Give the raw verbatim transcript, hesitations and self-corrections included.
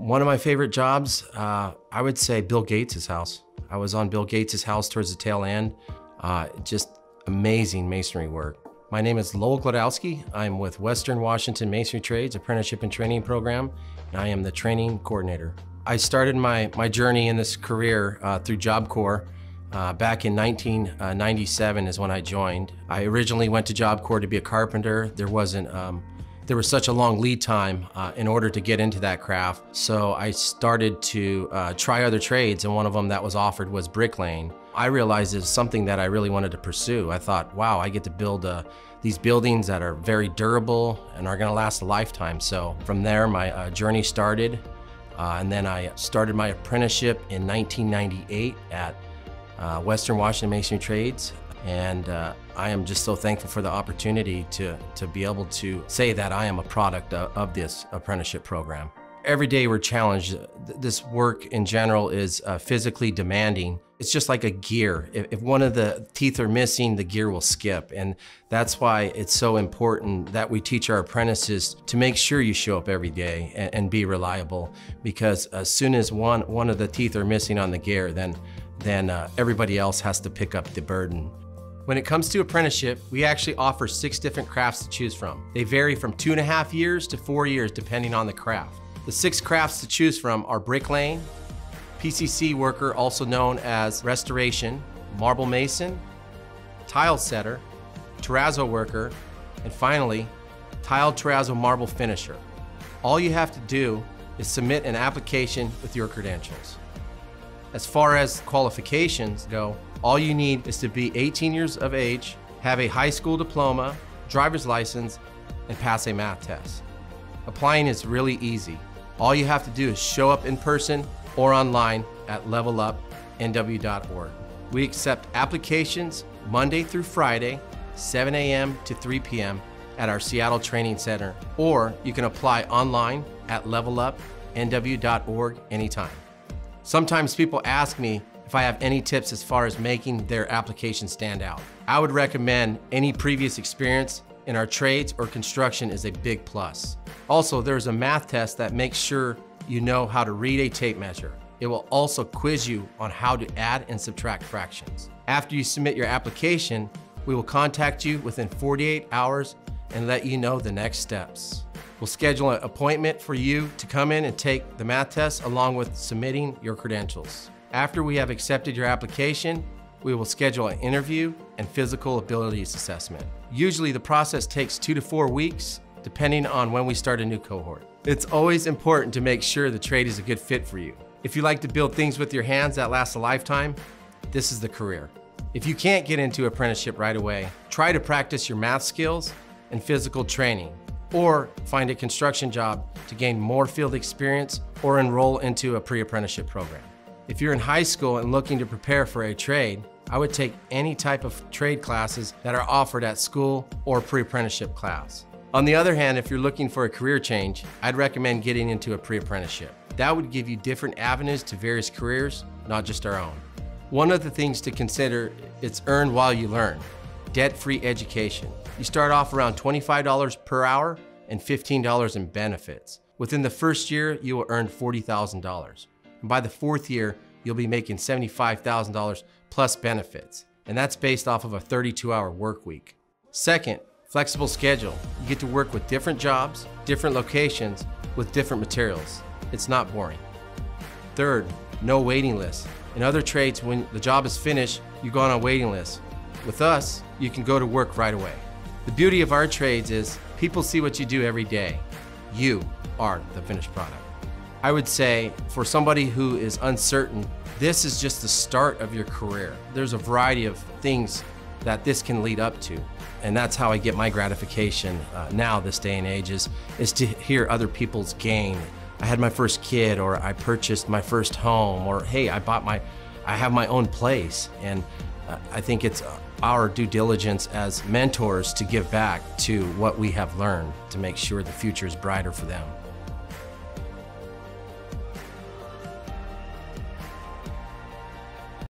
One of my favorite jobs, uh, I would say Bill Gates' house. I was on Bill Gates' house towards the tail end. Uh, just amazing masonry work. My name is Lowell Glodowski. I'm with Western Washington Masonry Trades Apprenticeship and Training Program, and I am the training coordinator. I started my, my journey in this career uh, through Job Corps. Uh, back in nineteen ninety-seven is when I joined. I originally went to Job Corps to be a carpenter. There wasn't, um, there was such a long lead time uh, in order to get into that craft. So I started to uh, try other trades, and one of them that was offered was bricklaying. I realized it's something that I really wanted to pursue. I thought, wow, I get to build uh, these buildings that are very durable and are gonna last a lifetime. So from there, my uh, journey started. Uh, and then I started my apprenticeship in nineteen ninety-eight at uh, Western Washington Masonry Trades. And uh, I am just so thankful for the opportunity to, to be able to say that I am a product of, of this apprenticeship program. Every day we're challenged. This work in general is uh, physically demanding. It's just like a gear. If, if one of the teeth are missing, the gear will skip. And that's why it's so important that we teach our apprentices to make sure you show up every day and, and be reliable. Because as soon as one, one of the teeth are missing on the gear, then, then uh, everybody else has to pick up the burden. When it comes to apprenticeship, we actually offer six different crafts to choose from. They vary from two and a half years to four years depending on the craft. The six crafts to choose from are bricklaying, P C C worker, also known as restoration, marble mason, tile setter, terrazzo worker, and finally, tile terrazzo marble finisher. All you have to do is submit an application with your credentials. As far as qualifications go, all you need is to be eighteen years of age, have a high school diploma, driver's license, and pass a math test. Applying is really easy. All you have to do is show up in person or online at level up N W dot org. We accept applications Monday through Friday, seven A M to three P M at our Seattle Training Center, or you can apply online at level up N W dot org anytime. Sometimes people ask me if I have any tips as far as making their application stand out. I would recommend any previous experience in our trades or construction is a big plus. Also, there's a math test that makes sure you know how to read a tape measure. It will also quiz you on how to add and subtract fractions. After you submit your application, we will contact you within forty-eight hours and let you know the next steps. We'll schedule an appointment for you to come in and take the math test along with submitting your credentials. After we have accepted your application, we will schedule an interview and physical abilities assessment. Usually the process takes two to four weeks, depending on when we start a new cohort. It's always important to make sure the trade is a good fit for you. If you like to build things with your hands that last a lifetime, this is the career. If you can't get into apprenticeship right away, try to practice your math skills and physical training, or find a construction job to gain more field experience or enroll into a pre-apprenticeship program. If you're in high school and looking to prepare for a trade, I would take any type of trade classes that are offered at school or pre-apprenticeship class. On the other hand, if you're looking for a career change, I'd recommend getting into a pre-apprenticeship. That would give you different avenues to various careers, not just our own. One of the things to consider is earn while you learn, debt-free education. You start off around twenty-five dollars per hour and fifteen dollars in benefits. Within the first year, you will earn forty thousand dollars. And by the fourth year, you'll be making seventy-five thousand dollars plus benefits. And that's based off of a thirty-two hour work week. Second, flexible schedule. You get to work with different jobs, different locations, with different materials. It's not boring. Third, no waiting list. In other trades, when the job is finished, you go on a waiting list. With us, you can go to work right away. The beauty of our trades is people see what you do every day. You are the finished product. I would say for somebody who is uncertain, this is just the start of your career. There's a variety of things that this can lead up to. And that's how I get my gratification uh, now, this day and age, is, is to hear other people's gain. I had my first kid, or I purchased my first home, or hey, I bought my, I have my own place. And uh, I think it's our due diligence as mentors to give back to what we have learned to make sure the future is brighter for them.